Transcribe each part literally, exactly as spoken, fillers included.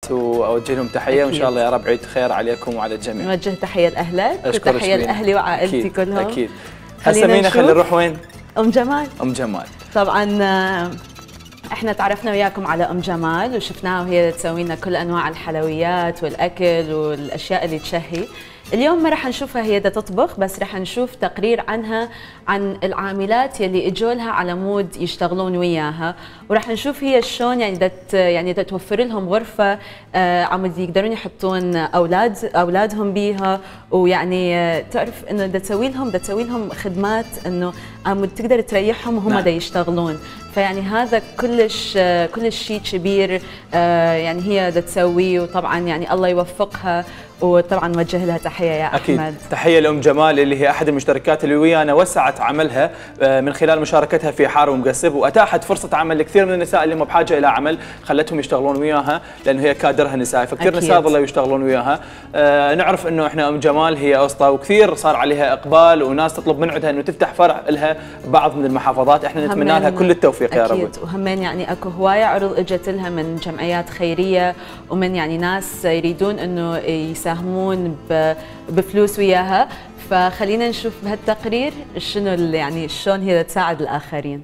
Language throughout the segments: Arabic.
واوجه لهم تحيه وان شاء الله يا رب عيد خير عليكم وعلى الجميع. نوجه تحيه لاهلك وتحيه لاهلي وعائلتي أكيد كلهم. اكيد. هسه مينا خلينا نروح وين؟ ام جمال. ام جمال طبعا احنا تعرفنا وياكم على ام جمال وشفناها وهي تسوي لنا كل انواع الحلويات والاكل والاشياء اللي تشهي. اليوم ما راح نشوفها هي دا تطبخ، بس راح نشوف تقرير عنها عن العاملات يلي اجوا لها على مود يشتغلون وياها، وراح نشوف هي شلون يعني دت يعني دا توفر لهم غرفه آه عم يقدرون يحطون اولاد اولادهم بيها، ويعني آه تعرف انه دا تسوي لهم دا تسوي لهم خدمات انه عم تقدر تريحهم وهم نعم. دا يشتغلون. فيعني هذا كلش آه كلش شيء كبير آه يعني هي دا تسويه، وطبعا يعني الله يوفقها، وطبعا نوجه لها تحيه يا أكيد. احمد. تحيه لام جمال اللي هي احد المشتركات اللي ويانا وسعت عملها من خلال مشاركتها في حار ومقسب، واتاحت فرصه عمل لكثير من النساء اللي مو بحاجه الى عمل، خلتهم يشتغلون وياها لانه هي كادرها نسائي، فكثير نساء ظلوا يشتغلون وياها. آه نعرف انه احنا ام جمال هي اسطى وكثير صار عليها اقبال وناس تطلب من عندها انه تفتح فرع لها بعض من المحافظات، احنا نتمنى لها كل التوفيق يا رب. اكيد. وهمين يعني اكو هوايه عروض اجت لها من جمعيات خيريه ومن يعني ناس يريدون انه يساهمون بفلوس وياها، فخلينا نشوف بهالتقرير شنو يعني شلون هي تساعد الاخرين.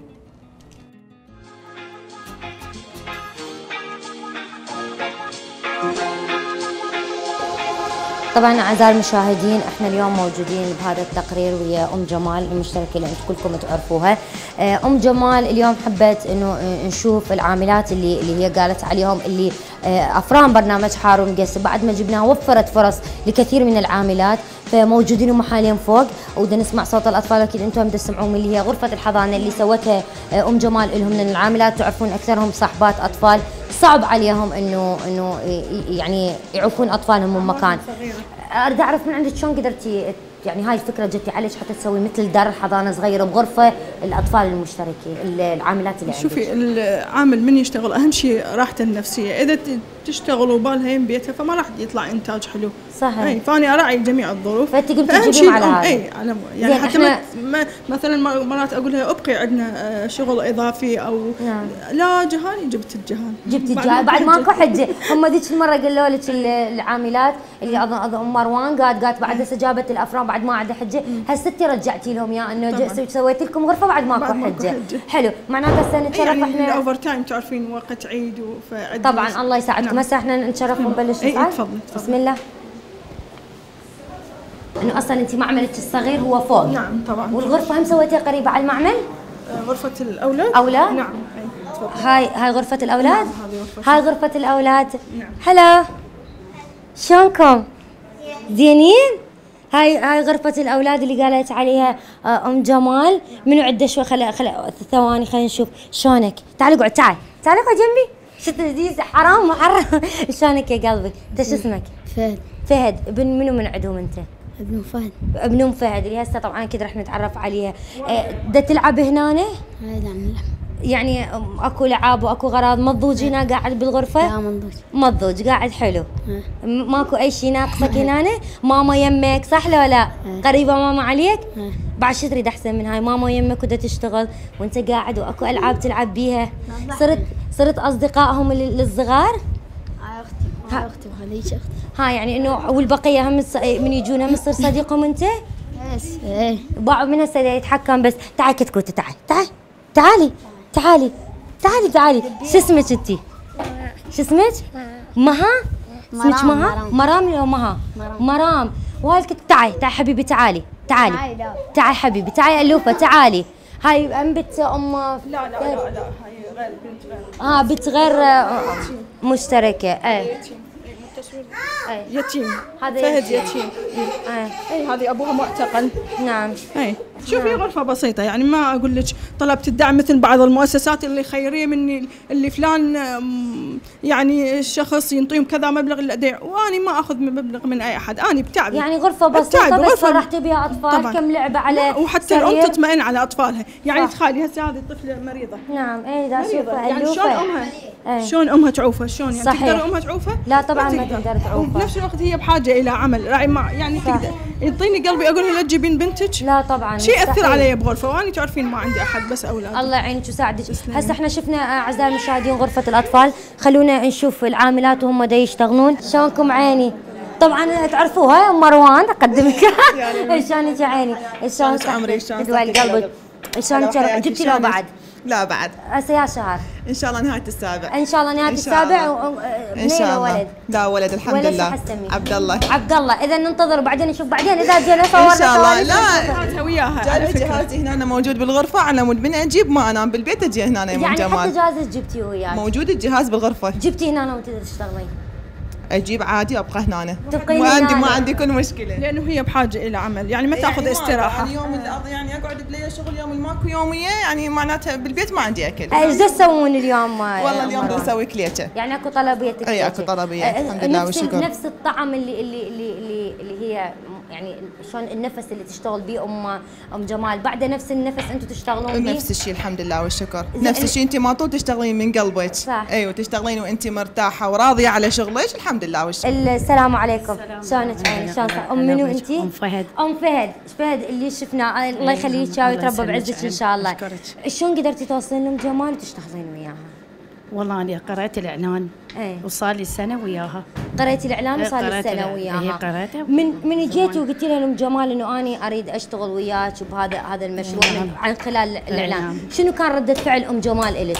طبعا اعزائي المشاهدين احنا اليوم موجودين بهذا التقرير ويا ام جمال المشتركه اللي انتم كلكم تعرفوها. ام جمال اليوم حبيت انه نشوف العاملات اللي اللي هي قالت عليهم اللي افران برنامج حار ومقسب، بعد ما جبناها وفرت فرص لكثير من العاملات، فموجودين هم حاليا فوق وبدنا نسمع صوت الاطفال. اكيد انتم بدكم تسمعون اللي هي غرفه الحضانه اللي سوتها ام جمال لهم من العاملات، تعرفون اكثرهم صاحبات اطفال، صعب عليهم انه انه يعني يعوفون اطفالهم من مكان. اريد اعرف من عندك شلون قدرتي يعني هاي الفكره جتي عليك حتى تسوي مثل دار حضانه صغيره بغرفه الاطفال المشتركين العاملات اللي عندك؟ شوفي العامل من يشتغل اهم شيء راحته النفسيه، اذا تشتغل وبالها يم بيتها فما راح يطلع انتاج حلو. صحيح. اي فاني اراعي جميع الظروف. فانت قمتي تجيبين على هذا. اي على يعني حتى ما مثلا مرات اقول لها ابقي عندنا شغل اضافي او نعم. لا جهاني جبت الجهان. جبت الجهان بعد ماكو حجه. هم ذيك المره قالوا لك العاملات اللي اظن اظن ام مروان قالت قالت بعد هسه جابت الافران بعد ما عندها حجه، هسه انت رجعتي لهم يا انه سويت لكم غرفه بعد ماكو حجه. حجه. حلو معناته هسه نتشرف يعني احنا الاوفر تايم تعرفين وقت عيد وفعد طبعا الله يساعدكم. هسه احنا نتشرف ونبلش نفعل. تفضل بسم الله. انه اصلا انت معملك الصغير هو فوق. نعم طبعا. والغرفه هم سويتيها قريبه على المعمل؟ غرفه الاولاد. اولاد؟ نعم. هاي هاي غرفه الاولاد؟ نعم هاي غرفه الاولاد. نعم. هلا شلونكم؟ زينين؟ هاي هاي غرفة الأولاد اللي قالت عليها أم جمال. منو عنده شوي خلا خلا ثواني خلينا نشوف شلونك. تعالي اقعد تعال تعالي اقعد جنبي. شفت لذيذ حرام محرم. شلونك يا قلبي؟ انت شو اسمك؟ فهد. فهد. ابن منو من عندهم انت؟ ابن فهد. ابن ام فهد اللي هسه طبعا اكيد رح نتعرف عليها. دا تلعب هنا؟ لا نلعب. يعني اكو لعاب واكو غراض مضوج هنا قاعد بالغرفه؟ لا مضوج. مضوج قاعد حلو. ها. ماكو اي شيء ناقصك هنا؟ ماما يمك صح ولا لا؟ قريبه ماما عليك؟ ها. بعد شو تريد احسن من هاي؟ ماما يمك ودا تشتغل وانت قاعد واكو العاب تلعب بيها. صرت صرت اصدقائهم الصغار؟ هاي اختي هاي اختي وهذيك اختي. ها يعني انه والبقيه هم من يجون هم تصير صديقهم انت؟ بس ايه باعوا من هسه يتحكم بس. تعال كتكوت تعال تعال تعالي تعالي تعالي تعالي. شو اسمك انت؟ شو اسمك؟ مها؟ اسمك مها؟ مرام ولا مها؟ مرام. والدك تعالي تعالي حبيبي تعالي تعالي تعالي حبيبي تعالي الوفه تعالي. هاي ام بنت ام لا لا لا لا هاي غير بنت غير. اه بنت غير مشتركه. اي يتيم. هذا فهد يتيم. اي اي هذه ابوها معتقل. نعم. اي شوفي غرفه بسيطه يعني ما اقول لك طلبت الدعم مثل بعض المؤسسات اللي خيريه مني اللي فلان يعني الشخص ينطيهم كذا مبلغ للأداء، واني ما اخذ مبلغ من اي احد، اني بتعبي. يعني غرفه بسيطه بس فرحتي بها اطفال طبعاً. كم لعبه على وحتى الام تطمئن على اطفالها، يعني تخيلي هسه هذه الطفله مريضه. نعم اي دا اشوفها يعني شلون امها ايه. شلون امها تعوفها؟ شلون يعني صحيح. تقدر امها تعوفها؟ لا طبعا ما تقدر تعوفها. وبنفس الوقت هي بحاجه الى عمل يعني تقدر يعطيني قلبي اقول لها لا تجيبين بنتك. لا طبعا شيل ياثر علي بغرفه، وانا تعرفين ما عندي احد بس اولاد. الله يعينك ويساعدك. هسه احنا شفنا اعزائي المشاهدين غرفه الاطفال، خلونا نشوف العاملات وهم دا يشتغلون. شلونكم عيني؟ طبعا تعرفوها ام مروان اقدمك. شلونك يا عيني؟ شلون عمري؟ شلون قلبك؟ شلونك جبتي له بعد؟ لا بعد. هسه يا شهر ان شاء الله نهايه السابع. ان شاء الله نهايه السابع. ان شاء الله. ولد؟ لا ولد الحمد ولد لله. عبد الله. عبد الله. اذا ننتظر وبعدين نشوف بعدين اذا جينا صورنا. ان شاء الله. لا جهازها وياها. جايب جهازي هنا موجود بالغرفه، على مود من اجيب ما انام بالبيت اجي هنا يا ام يعني جمال. حتى جهازك جبتيه وياك؟ موجود الجهاز بالغرفه. جبتي هنا وانت تشتغلين؟ اجيب عادي ابقى هنا. تبقين ما عندي ما هنا. عندي كل مشكله. لانه هي بحاجه الى عمل، يعني ما تاخذ يعني استراحه. يعني يوم الارض يعني اقعد بلي شغل، يوم الماكو يوميه يعني معناتها بالبيت ما عندي اكل. ايش تسوون اليوم؟ والله اليوم نسوي كليته. يعني اكو طلبيه؟ اي اكو طلبيه الحمد لله والشكر. نفس الطعم اللي اللي اللي اللي هي يعني شلون النفس اللي تشتغل به ام ام جمال، بعد نفس النفس انتم تشتغلون به؟ نفس الشيء الحمد لله والشكر. نفس الشيء انت ما طول تشتغلين من قلبك. صح. ايوه تشتغلين وانت مرتاحه وراضيه على شغلك الحمد لله والشكر. السلام عليكم. شلونك عيني؟ شلون ام منو انت؟ ام فهد. ام فهد، فهد اللي شفناه الله يخليك ويتربى بعزك ان شاء الله. شلون قدرتي توصلين ام جمال وتشتغلين وياها؟ والله انا قرأت الاعلان ايه وصار لي سنه وياها. قريتي الاعلان وصار لي قرأت سنه الإعلان. وياها. إيه قرأته. من من جيتي وقلتي لها ام جمال انه اني اريد اشتغل وياك بهذا هذا المشروع من عن خلال الاعلان، نعم. شنو كان رده فعل ام جمال الك؟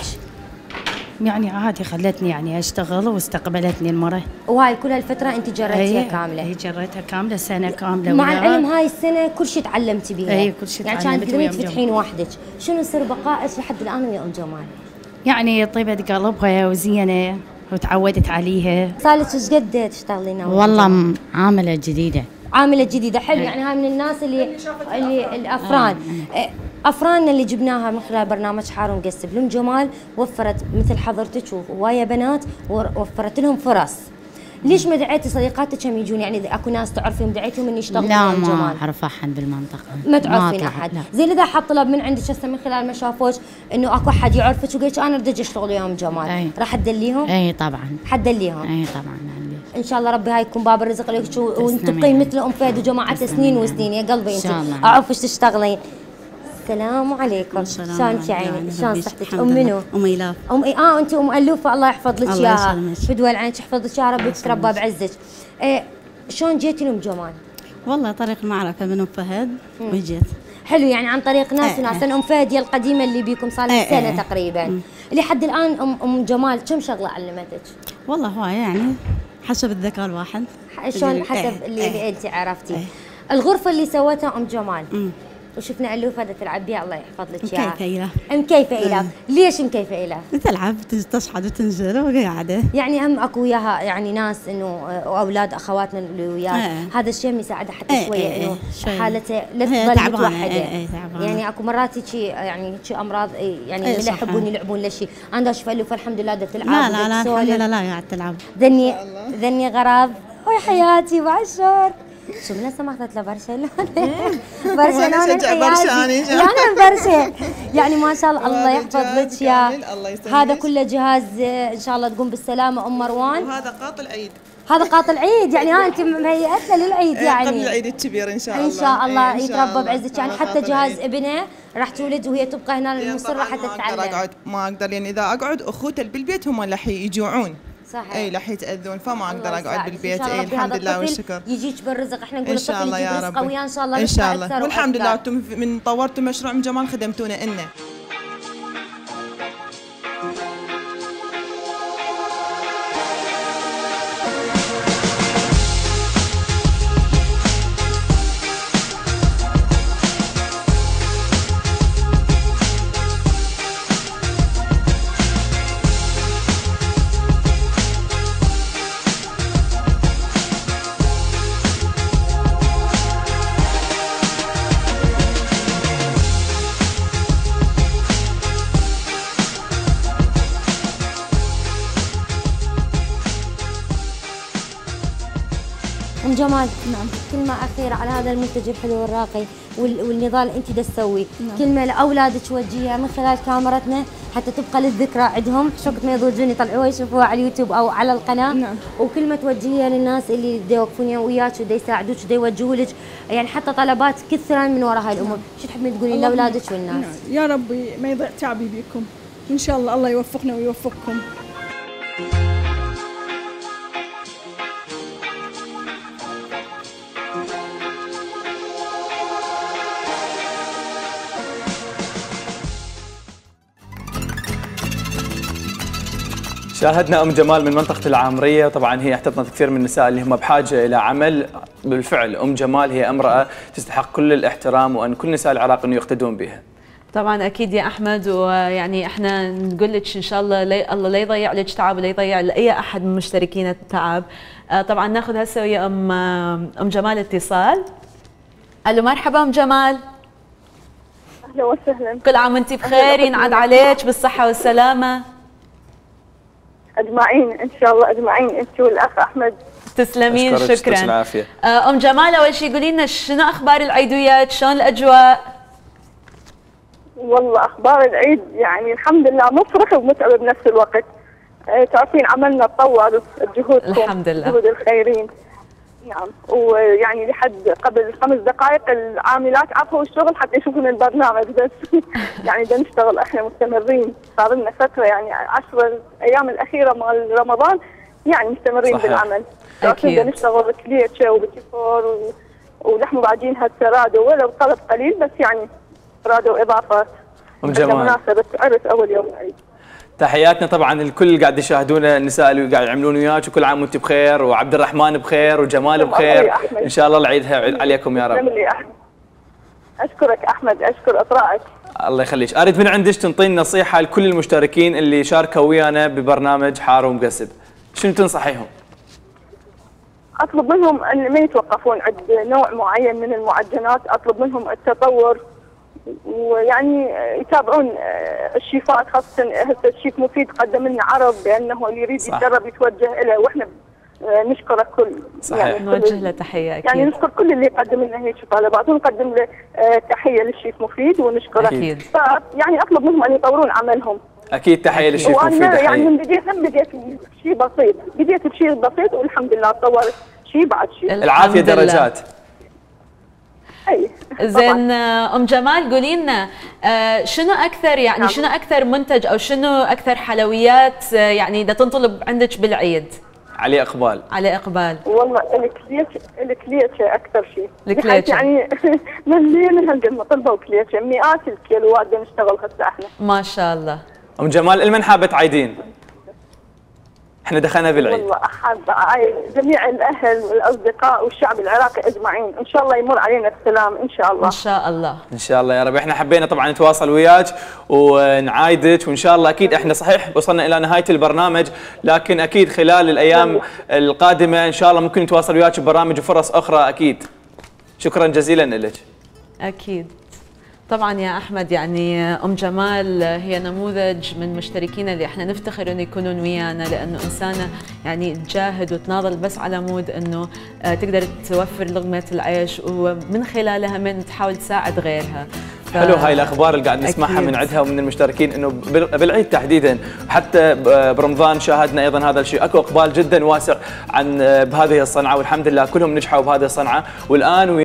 يعني عادي خلتني يعني اشتغل واستقبلتني المره. وهاي كل هالفتره انت جريتيها أيه كامله؟ هي جريتها كامله سنه كامله. مع وياها. العلم هاي السنه كل شيء تعلمتي بيها. أيه كل شيء يعني تعلمت كانت تقدرين ويا أم تفتحين وحدك، شنو سر بقائك لحد الان ويا ام جمال؟ يعني طيبه قلبها وزينه وتعودت عليها. صار لك ايش قد تشتغلين؟ والله عامله جديده. عامله جديده، حلو. يعني هاي من الناس اللي اللي الافران آه. افراننا اللي جبناها من خلال برنامج حار ومقسب، لام جمال وفرت مثل حضرتك وهوايه بنات ووفرت لهم فرص. ليش ما دعيتي صديقاتك هم يجون؟ يعني اذا اكو ناس تعرفيهم دعيتهم ان يشتغلوا لا ام جمال؟ ما اعرف احد بالمنطقه. ما تعرفين ما احد؟ لا. زين اذا حط طلب من عندك هسه من خلال ما شافوك انه اكو احد يعرفك وقلت انا اريد اشتغل ويا ام جمال، أي. راح تدليهم؟ اي طبعا. حتدليهم؟ اي طبعا. ان شاء الله ربي هاي يكون باب الرزق لك وتبقين مثل ام فهد وجماعتها سنين وسنين. يا قلبي انت اعرف ايش تشتغلين. السلام عليكم. شلونك يا عيني؟ شلون صحتك؟ ام منو؟ ام الاف. ام اي اه انت ام الوفه الله يحفظ لك الله اياها. يسلمك. فدوى عينك يحفظ لك يا رب تتربى بعزك. إيه شلون جيتي لام جمال؟ والله طريق المعرفه من ام فهد وجيت. حلو، يعني عن طريق ناس ايه وناس. ام فهد هي القديمه اللي بيكم صار لها ايه سنه ايه تقريبا. لحد الان ام ام جمال كم شغله علمتك؟ والله هو يعني حسب الذكاء الواحد. شلون حسب ايه اللي, ايه اللي انت عرفتي؟ ايه. الغرفه اللي سوتها ام جمال مم. وشفنا الوفه تلعب بها الله يحفظ لك اياها. مكيفه إله. مكيفه إله. ليش مكيفه إله؟ تلعب تصحد وتنزل وقاعده. يعني هم اكو وياها يعني ناس انه واولاد اخواتنا اللي وياها ايه. هذا الشيء يساعدها حتى ايه شويه ايه انه شوية. حالته لا هي تظل تعبانة. متوحده. ايه ايه تعبانة. يعني اكو مرات هيك يعني هيك امراض يعني ايه اللي صح. يحبون يلعبون لشيء. عندها اشوف الوفه الحمد لله بدها تلعب. لا لا لا الحمد لله لا قاعد تلعب. ذني ذني غرض ويا حياتي بعشر. شو من هسه ما اخذت له برشلونه؟ برشلونه برشاني يعني انا برشا. يعني ما شاء الله الله يحفظ لك يا. هذا كله جهاز ان شاء الله تقوم بالسلامه ام مروان. وهذا قاط العيد. هذا قاط العيد، يعني ها انت مهيئتنا للعيد يعني. قبل العيد الكبير ان شاء الله. ان شاء الله إيه يتربى بعزك. يعني حتى جهاز ابنه راح تولد وهي تبقى هنا المصره حتى تتعلم. ما اقدر ما اقدر لان اذا اقعد اخوته بالبيت هم اللي يجوعون. صحيح. اي راح يتاذون فما اقدر اقعد بالبيت. اي الحمد لله والشكر. يجيك بالرزق. احنا نقول ان شاء الله يا رب. وياه ان شاء الله. ان شاء الله. والحمد لله أكثر. انتم من طورتوا مشروع ام جمال خدمتونا إلنا. ام جمال نعم كلمة أخيرة على هذا المنتج الحلو والراقي والنضال اللي أنت دا تسوي. نعم. كلمة لأولادك توجهيها من خلال كاميرتنا حتى تبقى للذكرى عندهم، شوكة ما يضوجون يطلعوها يشوفوها على اليوتيوب او على القناه. نعم. وكلمه توجهيها للناس اللي بده يوقفون وياك وبده يساعدوك وبده يوجهوا لك يعني حتى طلبات كثرا من وراء هاي الامور. شو تحبين تقولين لاولادك والناس؟ نعم. يا ربي ما يضيع تعبي بيكم ان شاء الله، الله يوفقنا ويوفقكم. شاهدنا ام جمال من منطقه العامريه، طبعا هي احتضنت كثير من النساء اللي هم بحاجه الى عمل. بالفعل ام جمال هي امراه تستحق كل الاحترام، وان كل نساء العراق انه يقتدون بها. طبعا اكيد يا احمد، ويعني احنا نقول لك ان شاء الله لي الله لا يضيع لك تعب ولا يضيع لاي احد من مشتركين التعب. طبعا ناخذ هسه ويا ام ام جمال اتصال. الو مرحبا ام جمال. اهلا وسهلا. كل عام وانت بخير، ينعاد عليك بالصحه والسلامه. اجمعين ان شاء الله اجمعين، انت والاخ احمد. تسلمين شكرا. العافيه. ام جمال اول شيء قولي لنا شنو اخبار العيد وياك؟ شلون الاجواء؟ والله اخبار العيد يعني الحمد لله مفرح ومتعب بنفس الوقت. أه تعرفين عملنا تطور بجهودكم، الحمد لله، جهود الخيرين. نعم، ويعني لحد قبل خمس دقائق العاملات عرفوا الشغل حتى يشوفون البرنامج بس يعني بدنا نشتغل احنا مستمرين، صار لنا فتره يعني عشر ايام الاخيره مال رمضان يعني مستمرين صحيح. بالعمل. اكيد بدنا نشتغل كليتشه وبتيفور ولحم بعدين هسه رادوا ولو طلب قليل بس يعني رادوا اضافات. ام جمال مناسبه عرس اول يوم العيد. تحياتنا طبعا الكل اللي قاعد يشاهدونا، النساء اللي قاعد يعملون وياك، وكل عام وانت بخير، وعبد الرحمن بخير، وجمال بخير، ان شاء الله العيدها عليكم يا رب. اشكرك احمد، اشكر اطراءك. الله يخليك. اريد من عندك تنطين نصيحه لكل المشتركين اللي شاركوا ويانا ببرنامج حار ومقسب، شنو تنصحيهم؟ اطلب منهم ان ما يتوقفون عند نوع معين من المعجنات، اطلب منهم التطور ويعني يتابعون الشيفات، خاصه هسه الشيف مفيد قدم لنا عرض بانه اللي يريد يتدرب يتوجه له، واحنا نشكر كل صحيح. يعني نوجه له تحيه اكيد، يعني نشكر كل اللي قدم لنا هيك طلبات، ونقدم له تحيه للشيف مفيد ونشكره اكيد. يعني اطلب منهم ان يطورون عملهم. اكيد تحيه للشيف مفيد. وانا يعني من بديت هم بديت بشيء بسيط، بديت بشيء بسيط والحمد لله تطورت شيء بعد شيء. العافيه درجات. اي زين ام جمال قولي لنا شنو اكثر يعني نعم. شنو اكثر منتج او شنو اكثر حلويات يعني اذا تنطلب عندك بالعيد؟ عليه اقبال. عليه اقبال. والله الكليتشه الكليتشه اكثر شيء. الكليتشه يعني ملينا هالقد ما طلبوا كليتشه، مئات الكيلوات بدنا نشتغل هسه احنا. ما شاء الله. ام جمال المن حابه تعيدين؟ احنا دخلنا بالعيد. والله احب اعيد جميع الاهل والاصدقاء والشعب العراقي اجمعين، ان شاء الله يمر علينا السلام ان شاء الله. ان شاء الله. ان شاء الله يا رب. احنا حبينا طبعا نتواصل وياك ونعايدك، وان شاء الله اكيد احنا صحيح وصلنا الى نهايه البرنامج، لكن اكيد خلال الايام القادمه ان شاء الله ممكن نتواصل وياك ببرامج وفرص اخرى اكيد. شكرا جزيلا لك. اكيد. طبعا يا احمد يعني ام جمال هي نموذج من مشتركينا اللي احنا نفتخر انه يكونون ويانا، لانه انسانه يعني تجاهد وتناضل بس على مود انه تقدر توفر لقمه العيش، ومن خلالها من تحاول تساعد غيرها. ف... حلو هاي الاخبار اللي قاعد نسمعها من عندها ومن المشتركين، انه بالعيد تحديدا حتى برمضان شاهدنا ايضا هذا الشيء، اكو اقبال جدا واسع عن بهذه الصنعه، والحمد لله كلهم نجحوا بهذه الصنعه، والان